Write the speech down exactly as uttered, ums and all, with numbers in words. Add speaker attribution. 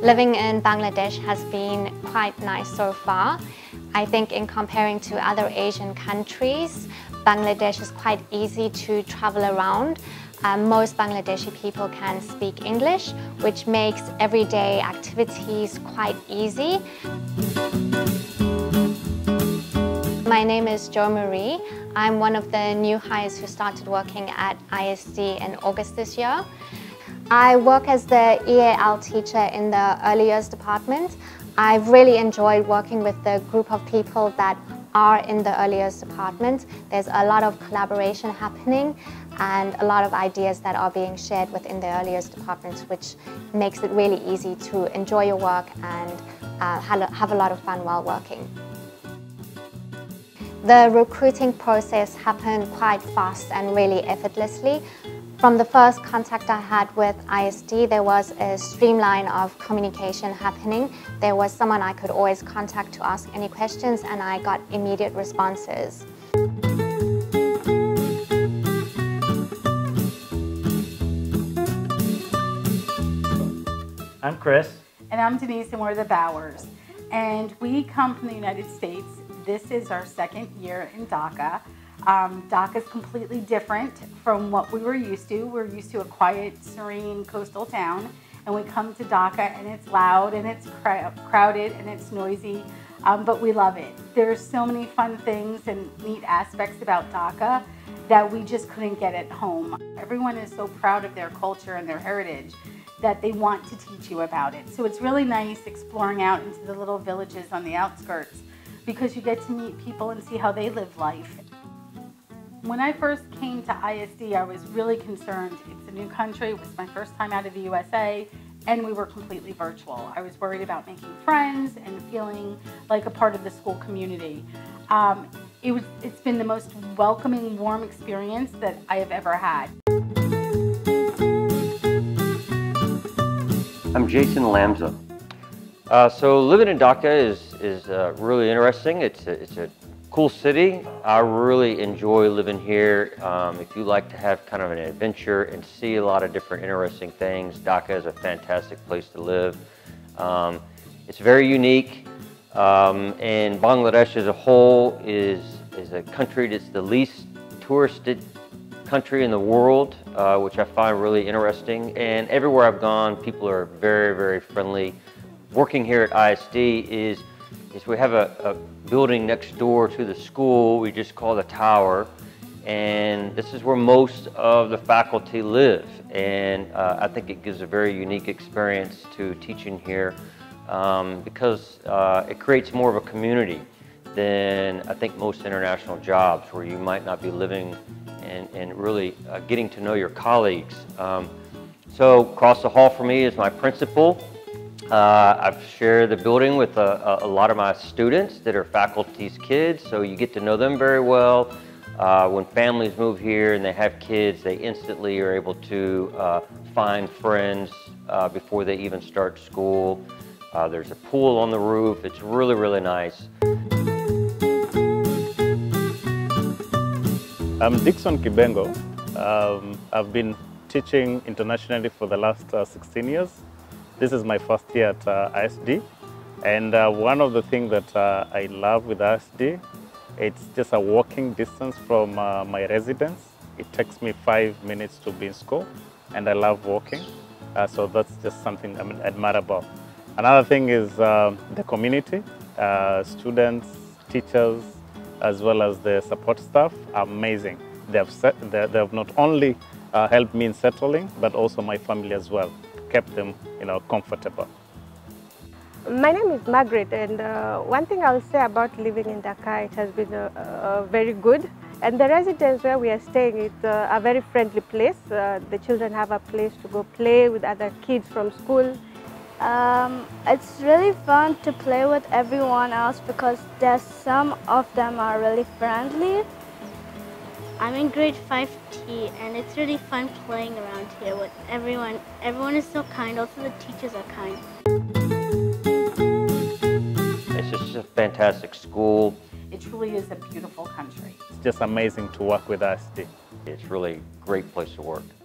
Speaker 1: Living in Bangladesh has been quite nice so far. I think in comparing to other Asian countries, Bangladesh is quite easy to travel around. Um, most Bangladeshi people can speak English, which makes everyday activities quite easy. My name is Jo Marie. I'm one of the new hires who started working at I S D in August this year. I work as the E A L teacher in the early years department. I've really enjoyed working with the group of people that are in the early years department. There's a lot of collaboration happening and a lot of ideas that are being shared within the early years department, which makes it really easy to enjoy your work and uh, have a lot of fun while working. The recruiting process happened quite fast and really effortlessly. From the first contact I had with I S D, there was a streamline of communication happening. There was someone I could always contact to ask any questions, and I got immediate responses.
Speaker 2: I'm Chris.
Speaker 3: And I'm Denise, and we're the Bowers. And we come from the United States. This is our second year in Dhaka. Um, Dhaka is completely different from what we were used to. We're used to a quiet, serene coastal town, and we come to Dhaka and it's loud and it's crowded and it's noisy, um, but we love it. There's so many fun things and neat aspects about Dhaka that we just couldn't get at home. Everyone is so proud of their culture and their heritage that they want to teach you about it. So it's really nice exploring out into the little villages on the outskirts because you get to meet people and see how they live life. When I first came to I S D, I was really concerned. It's a new country, it was my first time out of the U S A, and we were completely virtual. I was worried about making friends and feeling like a part of the school community. Um, it was, it's been the most welcoming, warm experience that I have ever had.
Speaker 4: I'm Jason Lamza. Uh, so living in Dhaka is, is uh, really interesting. It's a, it's a cool city. I really enjoy living here. Um, if you like to have kind of an adventure and see a lot of different interesting things, Dhaka is a fantastic place to live. Um, it's very unique, um, and Bangladesh as a whole is, is a country that's the least touristed country in the world, uh, which I find really interesting. And everywhere I've gone, people are very, very friendly. Working here at I S D is is we have a, a building next door to the school we just call the Tower, and this is where most of the faculty live, and uh, I think it gives a very unique experience to teaching here um, because uh, it creates more of a community than I think most international jobs where you might not be living and, and really uh, getting to know your colleagues. Um, so across the hall from me is my principal. Uh, I've shared the building with a, a, a lot of my students that are faculty's kids, so you get to know them very well. Uh, when families move here and they have kids, they instantly are able to uh, find friends uh, before they even start school. Uh, there's a pool on the roof. It's really, really nice.
Speaker 5: I'm Dixon Kibengo. Um, I've been teaching internationally for the last uh, sixteen years. This is my first year at uh, I S D, and uh, one of the things that uh, I love with I S D, it's just a walking distance from uh, my residence. It takes me five minutes to be in school, and I love walking, uh, so that's just something I mean, admirable. Another thing is uh, the community, uh, students, teachers, as well as the support staff are amazing. They have, set, they, they have not only uh, helped me in settling, but also my family as well. Kept them, you know, comfortable.
Speaker 6: My name is Margaret, and uh, one thing I'll say about living in Dhaka, it has been uh, uh, very good. And the residence where we are staying is uh, a very friendly place. Uh, the children have a place to go play with other kids from school.
Speaker 7: Um, it's really fun to play with everyone else because there's some of them are really friendly.
Speaker 8: I'm in grade five T, and it's really fun playing around here with everyone. Everyone is so kind, also the teachers are kind.
Speaker 4: It's just a fantastic school.
Speaker 3: It truly is a beautiful country.
Speaker 5: It's just amazing to work with I S D.
Speaker 4: It's really a great place to work.